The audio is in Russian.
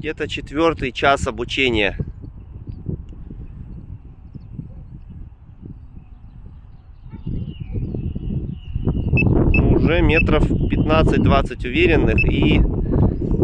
Где-то 4-й час обучения. Уже метров 15-20 уверенных, и